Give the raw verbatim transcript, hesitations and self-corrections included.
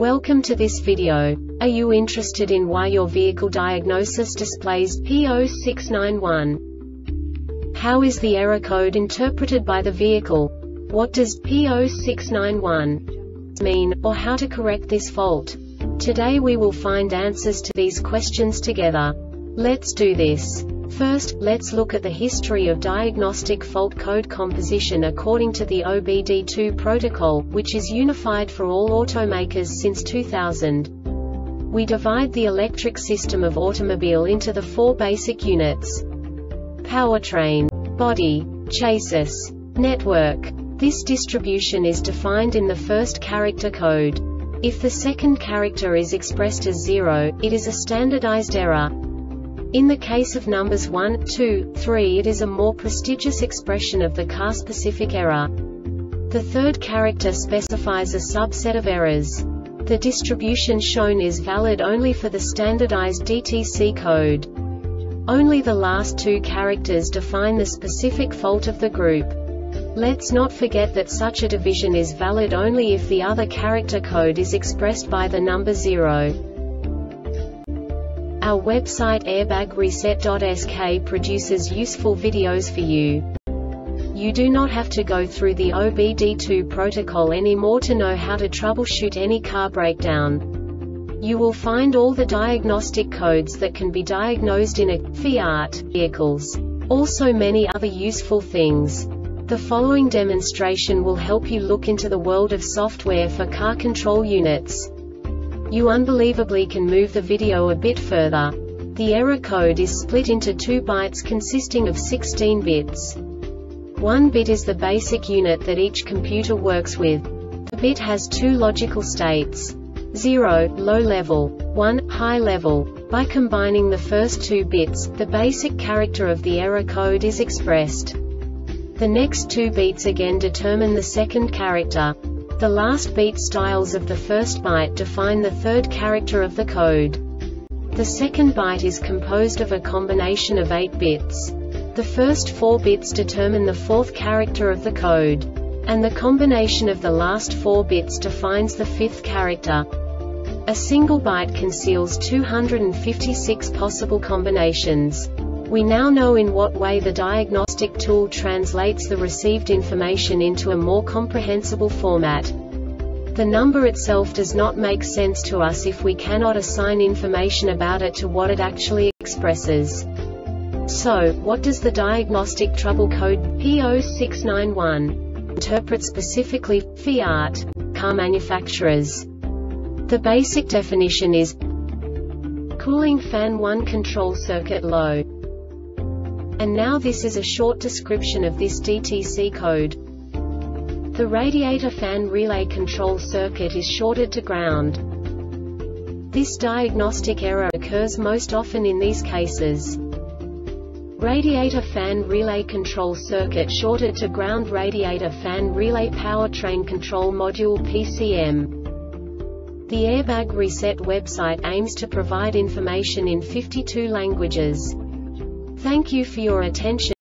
Welcome to this video. Are you interested in why your vehicle diagnosis displays P zero six nine one? How is the error code interpreted by the vehicle? What does P zero six nine one mean, or how to correct this fault? Today we will find answers to these questions together. Let's do this. First, let's look at the history of diagnostic fault code composition according to the O B D two protocol, which is unified for all automakers since two thousand. We divide the electric system of automobile into the four basic units: powertrain, body, chassis, network. This distribution is defined in the first character code. If the second character is expressed as zero, it is a standardized error. In the case of numbers one, two, three, it is a more prestigious expression of the car-specific error. The third character specifies a subset of errors. The distribution shown is valid only for the standardized D T C code. Only the last two characters define the specific fault of the group. Let's not forget that such a division is valid only if the other character code is expressed by the number zero. Our website airbag reset dot S K produces useful videos for you. You do not have to go through the O B D two protocol anymore to know how to troubleshoot any car breakdown. You will find all the diagnostic codes that can be diagnosed in a Fiat vehicles. Also many other useful things. The following demonstration will help you look into the world of software for car control units. You unbelievably can move the video a bit further. The error code is split into two bytes consisting of sixteen bits. One bit is the basic unit that each computer works with. The bit has two logical states: zero, low level, one, high level. By combining the first two bits, the basic character of the error code is expressed. The next two beats again determine the second character. The last beat styles of the first byte define the third character of the code. The second byte is composed of a combination of eight bits. The first four bits determine the fourth character of the code. And the combination of the last four bits defines the fifth character. A single byte conceals two hundred fifty-six possible combinations. We now know in what way the diagnostic tool translates the received information into a more comprehensible format. The number itself does not make sense to us if we cannot assign information about it to what it actually expresses. So, what does the diagnostic trouble code P zero six nine one interpret specifically for Fiat car manufacturers? The basic definition is cooling fan one control circuit low. And now this is a short description of this D T C code. The radiator fan relay control circuit is shorted to ground. This diagnostic error occurs most often in these cases: radiator fan relay control circuit shorted to ground, radiator fan relay powertrain control module P C M. The Airbag Reset website aims to provide information in fifty-two languages. Thank you for your attention.